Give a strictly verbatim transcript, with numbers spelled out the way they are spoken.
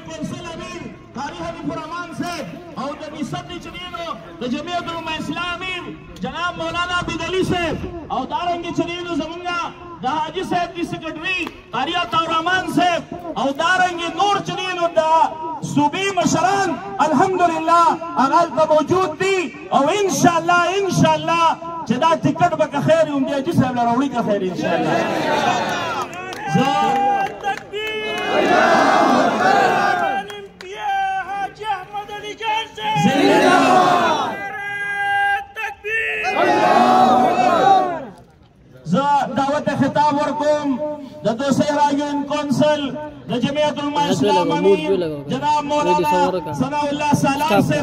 کونسل امیر قاری حنیف الرحمان صاحب او د نسب چنینو د جمعیت العلماء اسلام امیر جناب مولانا عبد علی صاحب او دارنګ چنینو زمونږه د حاجی صاحب کی سیکرټری قاری عطا الرحمان صاحب او دارنګ نور چنینو د صوبې مشران الحمدلله هغه موجود دي او ان شاء الله ان شاء الله چې دا ټیکټ به که خیر وي حاجي صاحب له راوړي که خیر ان شاء الله زه دعوت خطاب ورکوم د دوسری راګون کونسل د جمعیت العلماء اسلام امیر جناب مولانا ثناء الله سالار